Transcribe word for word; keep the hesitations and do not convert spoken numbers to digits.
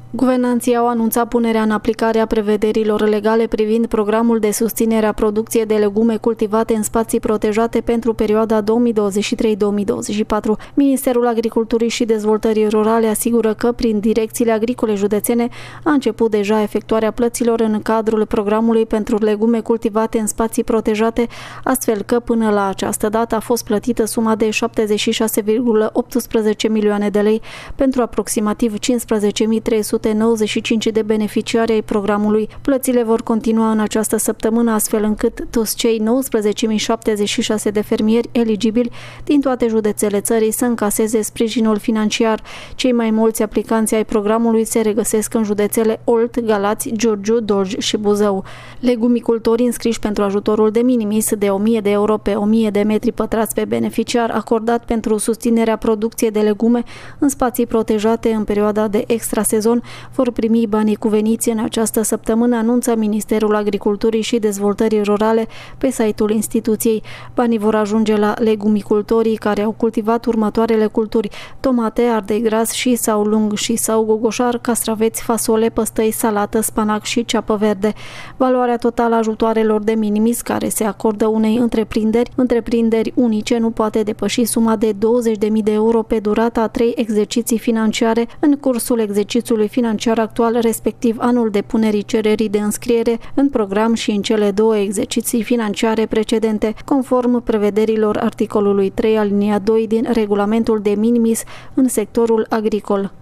Guvernanții au anunțat punerea în aplicare a prevederilor legale privind programul de susținere a producției de legume cultivate în spații protejate pentru perioada două mii douăzeci și trei două mii douăzeci și patru. Ministerul Agriculturii și Dezvoltării Rurale asigură că, prin direcțiile agricole județene, a început deja efectuarea plăților în cadrul programului pentru legume cultivate în spații protejate, astfel că, până la această dată, a fost plătită suma de șaptezeci și șase virgulă optsprezece milioane de lei pentru aproximativ cincisprezece mii trei sute nouăzeci și cinci de beneficiari ai programului. Plățile vor continua în această săptămână, astfel încât toți cei nouăsprezece mii șaptezeci și șase de fermieri eligibili din toate județele țării să încaseze sprijinul financiar. Cei mai mulți aplicanți ai programului se regăsesc în județele Olt, Galați, Giurgiu, Dolj și Buzău. Legumicultorii înscriși pentru ajutorul de minimis de o mie de euro pe o mie de metri pătrați pe beneficiar acordat pentru susținerea producției de legume în spații protejate în perioada de extrasezon vor primi banii cuveniți în această săptămână, anunță Ministerul Agriculturii și Dezvoltării Rurale pe site-ul instituției. Banii vor ajunge la legumicultorii care au cultivat următoarele culturi: tomate, ardei gras și sau lung și sau gogoșar, castraveți, fasole, păstăi, salată, spanac și ceapă verde. Valoarea totală a ajutoarelor de minimis care se acordă unei întreprinderi, întreprinderi unice, nu poate depăși suma de douăzeci de mii de euro pe durata a trei exerciții financiare în cursul exercițiului financiar actual, respectiv anul depunerii cererii de înscriere în program și în cele două exerciții financiare precedente, conform prevederilor articolului trei alineat doi din regulamentul de minimis în sectorul agricol.